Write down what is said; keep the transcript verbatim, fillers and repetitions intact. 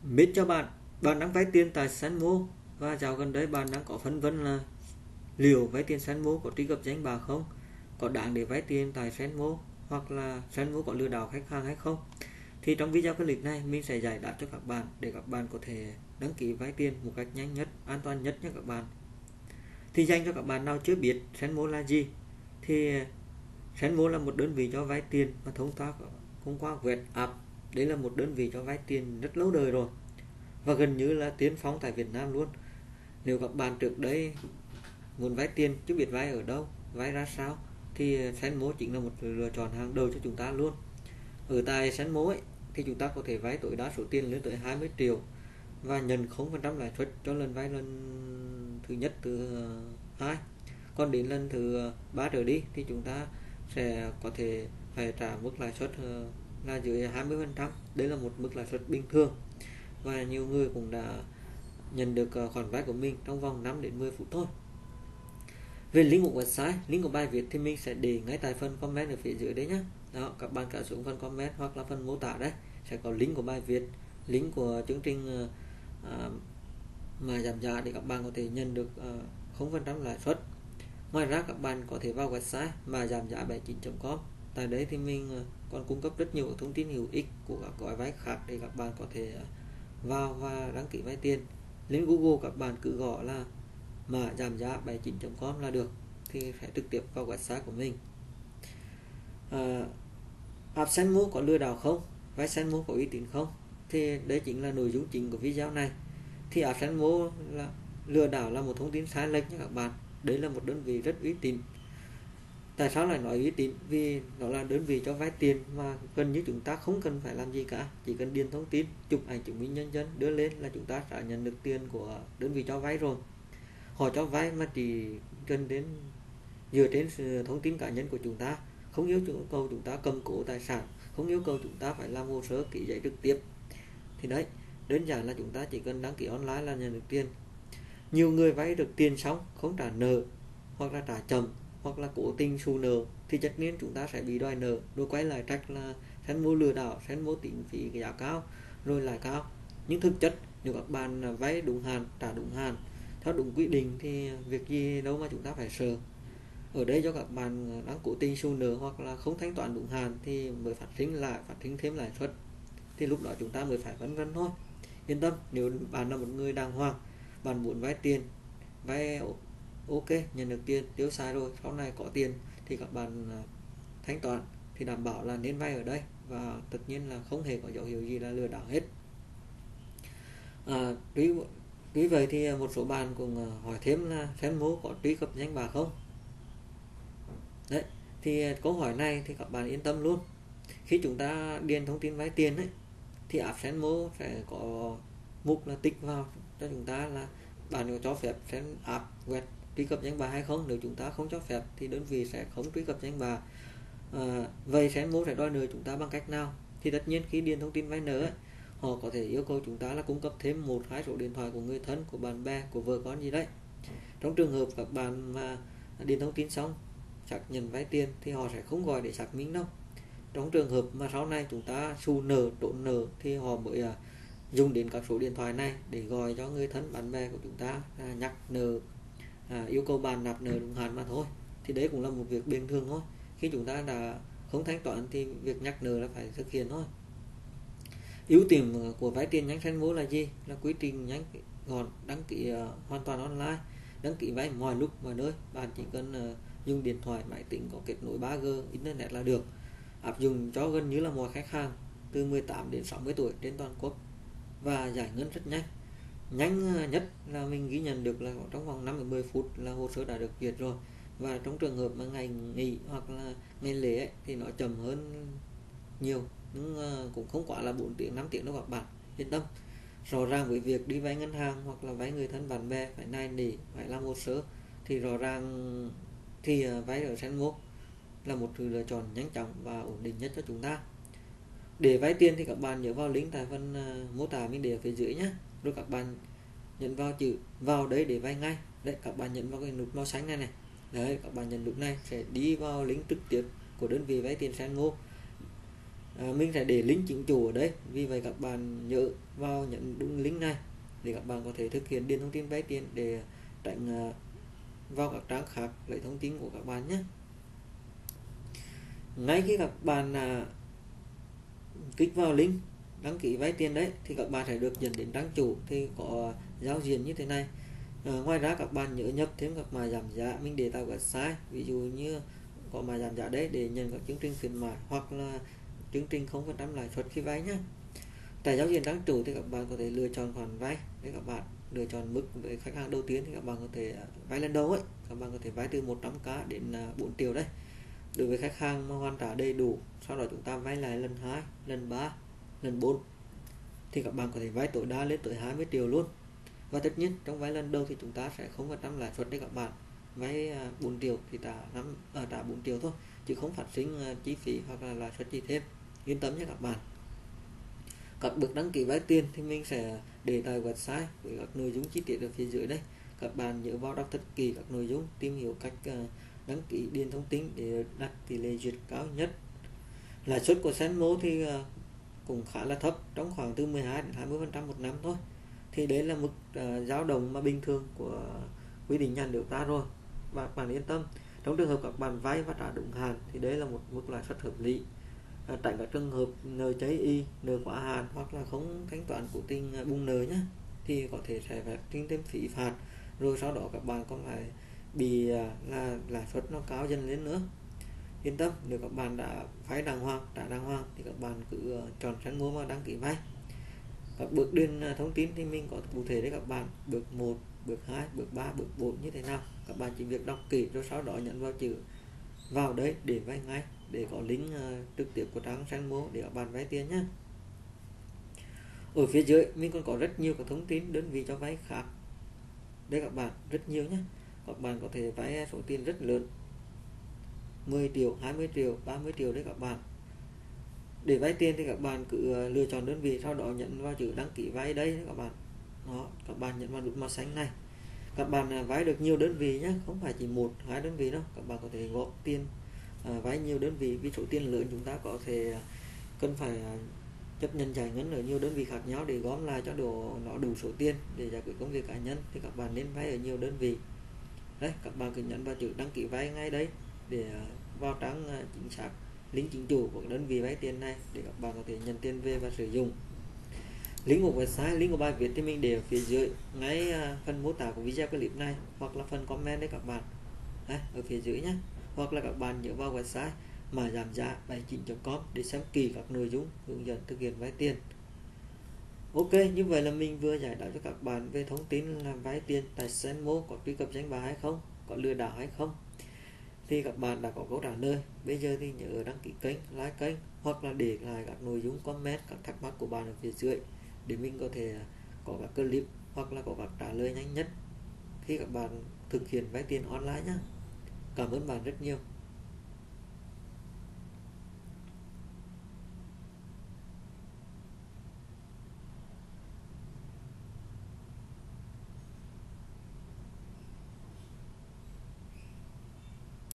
Mến cho bạn, bạn đang vay tiền tại Sanmo và dạo gần đây bạn đang có phân vân là liệu vay tiền Sanmo có truy cập danh bạ không, có đáng để vay tiền tại Sanmo hoặc là Sanmo có lừa đảo khách hàng hay không. Thì trong video clip này mình sẽ giải đáp cho các bạn để các bạn có thể đăng ký vay tiền một cách nhanh nhất, an toàn nhất nha các bạn. Thì dành cho các bạn nào chưa biết Sanmo là gì thì Sanmo là một đơn vị cho vay tiền và thông qua thông qua web app. Đây là một đơn vị cho vay tiền rất lâu đời rồi và gần như là tiên phong tại Việt Nam luôn. Nếu các bạn trước đây muốn vay tiền chứ biết vay ở đâu, vay ra sao thì Sanmo chính là một lựa chọn hàng đầu cho chúng ta luôn. Ở tại Sanmo ấy thì chúng ta có thể vay tối đa số tiền lên tới hai mươi triệu và nhận không phần trăm lãi suất cho lần vay lần thứ nhất, thứ hai. Còn đến lần thứ ba trở đi thì chúng ta sẽ có thể phải trả mức lãi suất là dưới hai mươi phần trăm. Đây là một mức lãi suất bình thường và nhiều người cũng đã nhận được khoản vay của mình trong vòng năm đến mười phút thôi. Về link của website, link của bài viết thì mình sẽ để ngay tại phần comment ở phía dưới đấy nhé. Đó, các bạn cả xuống phần comment hoặc là phần mô tả đấy sẽ có link của bài viết, link của chương trình uh, mà giảm giá để các bạn có thể nhận được uh, không phần trăm lãi suất. Ngoài ra các bạn có thể vào website mà giảm giá bảy chín chấm com. Tại đấy thì mình còn cung cấp rất nhiều thông tin hữu ích của các gói vay khác để các bạn có thể vào và đăng ký vay tiền. Lên Google các bạn cứ gõ là mà giảm giá bảy chín chấm com là được thì sẽ trực tiếp vào website của mình. À, app Sanmo có lừa đảo không? Vay Sanmo có uy tín không? Thì đây chính là nội dung chính của video này. Thì app Sanmo là lừa đảo là một thông tin sai lệch nha các bạn. Đấy là một đơn vị rất uy tín. Tại sao lại nói uy tín? Vì nó là đơn vị cho vay tiền mà gần như chúng ta không cần phải làm gì cả, chỉ cần điền thông tin, chụp ảnh chứng minh nhân dân đưa lên là chúng ta sẽ nhận được tiền của đơn vị cho vay rồi. Họ cho vay mà chỉ cần đến dựa trên sự thông tin cá nhân của chúng ta, không yêu cầu chúng ta cầm cố tài sản, không yêu cầu chúng ta phải làm hồ sơ ký giấy trực tiếp. Thì đấy, đơn giản là chúng ta chỉ cần đăng ký online là nhận được tiền. Nhiều người vay được tiền xong không trả nợ hoặc là trả chậm hoặc là cố tình xù nợ thì tất nhiên chúng ta sẽ bị đòi nợ, rồi quay lại trách là Sanmo lừa đảo, Sanmo tính phí giá cao rồi lại cao. Nhưng thực chất nếu các bạn vay đúng hạn, trả đúng hạn theo đúng quy định thì việc gì đâu mà chúng ta phải sợ. Ở đây cho các bạn đang cố tình xù nợ hoặc là không thanh toán đúng hạn thì mới phát sinh lại phát sinh thêm lãi suất, thì lúc đó chúng ta mới phải vân vân thôi. Yên tâm, nếu bạn là một người đàng hoàng, bạn muốn vay tiền, vay ok, nhận được tiền, tiêu xài rồi, sau này có tiền thì các bạn thanh toán thì đảm bảo là nên vay ở đây và tất nhiên là không hề có dấu hiệu gì là lừa đảo hết. À, tuy, tuy vậy thì một số bạn cũng hỏi thêm là Sanmo có truy cập danh bạ không? Đấy, thì câu hỏi này thì các bạn yên tâm luôn. Khi chúng ta điền thông tin vay tiền ấy, thì app Sanmo sẽ có mục là tích vào cho chúng ta là bạn có cho phép San app web truy cập danh bạ hay không. Nếu chúng ta không cho phép thì đơn vị sẽ không truy cập danh bạ. À, vậy Sanmo sẽ đòi nợ chúng ta bằng cách nào? Thì tất nhiên khi điền thông tin vay nợ ấy, họ có thể yêu cầu chúng ta là cung cấp thêm một hai số điện thoại của người thân, của bạn bè, của vợ con gì đấy. Trong trường hợp các bạn mà điền thông tin xong xác nhận vay tiền thì họ sẽ không gọi để xác minh đâu. Trong trường hợp mà sau này chúng ta xù nợ, trốn nợ thì họ mới à, dùng đến các số điện thoại này để gọi cho người thân bạn bè của chúng ta à, nhắc nợ, à, yêu cầu bạn nạp nợ đúng hạn mà thôi. Thì đấy cũng là một việc bình thường thôi. Khi chúng ta đã không thanh toán thì việc nhắc nợ là phải thực hiện thôi. Ưu điểm của vay tiền nhanh Sanmo là gì? Là quy trình nhanh gọn, đăng ký uh, hoàn toàn online, đăng ký vay mọi lúc mọi nơi. Bạn chỉ cần uh, dùng điện thoại, máy tính có kết nối ba G internet là được. Áp dụng cho gần như là mọi khách hàng từ mười tám đến sáu mươi tuổi trên toàn quốc và giải ngân rất nhanh. Nhanh nhất là mình ghi nhận được là trong vòng năm đến mười phút là hồ sơ đã được duyệt rồi. Và trong trường hợp mà ngày nghỉ hoặc là ngày lễ ấy, thì nó chậm hơn nhiều, nhưng cũng không quá là bốn tiếng năm tiếng đâu các bạn, yên tâm. Rõ ràng với việc đi vay ngân hàng hoặc là vay người thân bạn bè phải nài nỉ, phải làm hồ sơ thì rõ ràng thì vay ở Sanmo là một sự lựa chọn nhanh chóng và ổn định nhất cho chúng ta. Để vay tiền thì các bạn nhớ vào link tại phần mô tả mình để ở phía dưới nhé, rồi các bạn nhấn vào chữ vào đấy để vay ngay. Đấy, các bạn nhấn vào cái nút màu xanh này này. Đấy, các bạn nhấn nút này sẽ đi vào link trực tiếp của đơn vị vay tiền Sanmo. à, mình sẽ để link chính chủ ở đây, vì vậy các bạn nhớ vào nhấn đúng link này để các bạn có thể thực hiện điền thông tin vay tiền để tránh uh, vào các trang khác lấy thông tin của các bạn nhé. Ngay khi các bạn uh, kích vào link đăng ký vay tiền đấy thì các bạn sẽ được dẫn đến trang chủ, thì có giao diện như thế này. À, ngoài ra các bạn nhớ nhập thêm các mã giảm giá mình để tại website, ví dụ như có mã giảm giá đấy để nhận các chương trình khuyến mại hoặc là chương trình không phần trăm lãi suất khi vay nhé. Tại giao diện trang chủ thì các bạn có thể lựa chọn khoản vay để các bạn lựa chọn mức. Với khách hàng đầu tiên thì các bạn có thể vay lần đầu ấy, các bạn có thể vay từ một trăm k đến bốn triệu đấy. Đối với khách hàng mà hoàn trả đầy đủ, sau đó chúng ta vay lại lần hai, lần ba, lần bốn thì các bạn có thể vay tối đa lên tới hai mươi triệu luôn. Và tất nhiên trong vay lần đầu thì chúng ta sẽ không phần trăm lãi suất đấy các bạn. Vay bốn triệu thì trả năm à, trả bốn triệu thôi, chứ không phát sinh chi phí hoặc là lãi suất gì thêm. Yên tâm nhé các bạn. Các bước đăng ký vay tiền thì mình sẽ để tại website với các nội dung chi tiết ở phía dưới đây. Các bạn nhớ vào đọc thật kỹ các nội dung, tìm hiểu cách đăng ký điền thông tin để đạt tỷ lệ duyệt cao nhất. Lãi suất của Zenmo thì cũng khá là thấp, trong khoảng từ mười hai đến hai mươi phần trăm một năm thôi. Thì đấy là mức uh, dao động mà bình thường của quy định nhà nước ta rồi, và các bạn yên tâm. Trong trường hợp các bạn vay và trả đúng hạn thì đấy là một mức lãi suất hợp lý. À, tránh các trường hợp nợ cháy y, nợ quá hạn hoặc là không thanh toán cố tình bùng nợ nhé, thì có thể sẽ phải tính thêm phí phạt, rồi sau đó các bạn còn lại bị uh, là lãi suất nó cao dần lên nữa. Yên tâm, nếu các bạn đã vay đàng hoàng, trả đàng hoàng thì các bạn cứ uh, chọn Zenmo mà đăng ký vay. Các bước điền thông tin thì mình có cụ thể để các bạn. Bước một, bước hai, bước ba, bước bốn như thế nào. Các bạn chỉ việc đọc kỹ rồi sau đó nhấn vào chữ vào đấy để vay ngay, để có link uh, trực tiếp của trang Zenmo để các bạn vay tiền nhé. Ở phía dưới mình còn có rất nhiều các thông tin đơn vị cho vay khác. Đây các bạn, rất nhiều nhé. Các bạn có thể vay số tiền rất lớn, mười triệu, hai mươi triệu, ba mươi triệu đấy các bạn. Để vay tiền thì các bạn cứ lựa chọn đơn vị, sau đó nhấn vào chữ đăng ký vay đây các bạn. Đó, các bạn nhấn vào nút màu xanh này. Các bạn vay được nhiều đơn vị nhé, không phải chỉ một hai đơn vị đâu. Các bạn có thể góp tiền à, vay nhiều đơn vị, vì số tiền lớn chúng ta có thể cần phải chấp nhận giải ngân ở nhiều đơn vị khác nhau để gom lại cho đủ nó đủ số tiền để giải quyết công việc cá nhân, thì các bạn nên vay ở nhiều đơn vị. Đấy, các bạn cứ nhấn vào chữ đăng ký vay ngay đấy để vào trang chính xác, link chính chủ của đơn vị vay tiền này để các bạn có thể nhận tiền về và sử dụng. Link của website, link của bài viết thì mình để ở phía dưới ngay phần mô tả của video clip này, hoặc là phần comment đấy các bạn. Đấy, ở phía dưới nhé. Hoặc là các bạn nhớ vào website mà giảm giá bảy chín chấm com để xem kỹ các nội dung hướng dẫn thực hiện vay tiền. Ok, như vậy là mình vừa giải đáp cho các bạn về thông tin làm vay tiền tại Zenmo có truy cập danh bạ hay không, có lừa đảo hay không. Thì các bạn đã có câu trả lời. Bây giờ thì nhớ đăng ký kênh, like kênh, hoặc là để lại các nội dung comment, các thắc mắc của bạn ở phía dưới để mình có thể có các clip hoặc là có các trả lời nhanh nhất khi các bạn thực hiện vay tiền online nhé. Cảm ơn bạn rất nhiều.